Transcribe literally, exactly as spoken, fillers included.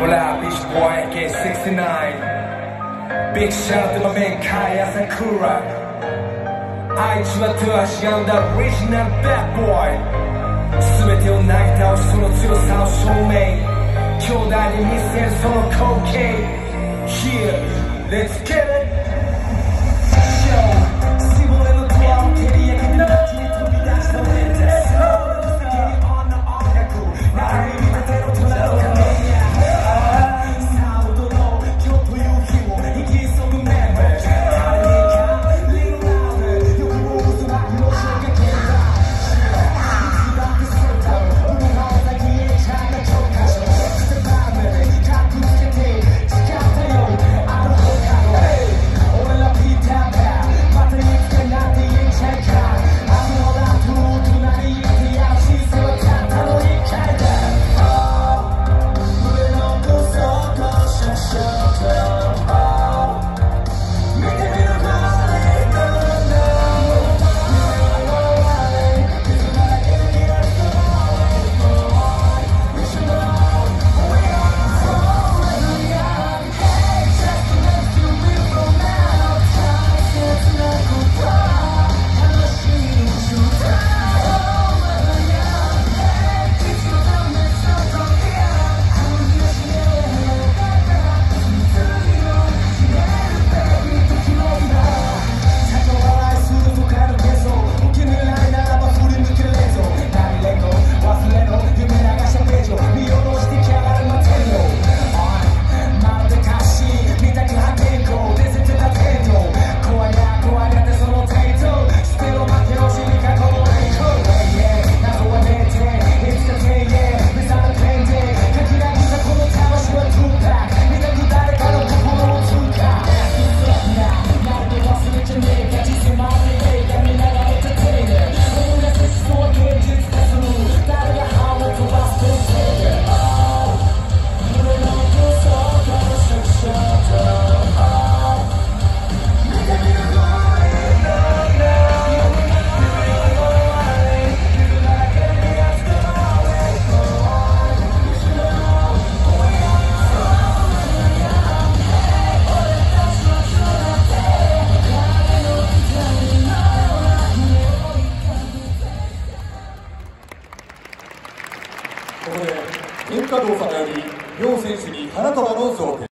What up, bitch boy, A K sixty-nine. Big shout out to my man Kaya Sakura. あいつは手足がんだオリジナルバッドボーイ。全てをなぎ倒しその強さを証明。兄弟に見せるその光景。Here, let's get it. Yo, 絞れのドアを蹴り上げて街に飛び出した俺たち。